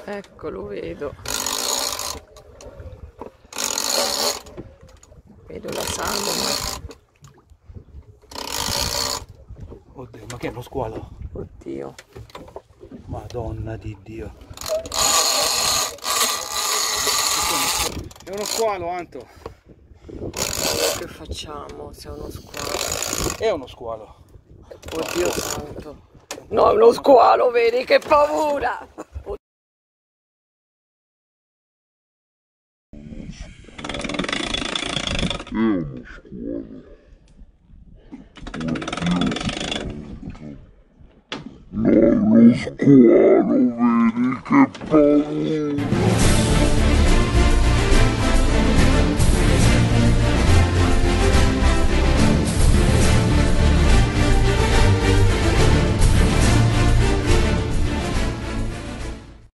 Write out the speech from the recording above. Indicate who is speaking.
Speaker 1: Ecco, lo vedo. Vedo la sagoma.
Speaker 2: Oddio, ma che è uno squalo?
Speaker 1: Oddio.
Speaker 2: Madonna di Dio. È uno squalo, Anto.
Speaker 1: Che facciamo se è uno squalo?
Speaker 2: È uno squalo.
Speaker 1: Oddio santo. No, è uno squalo, vedi che paura!
Speaker 3: No, lo squalo, vedi che paura!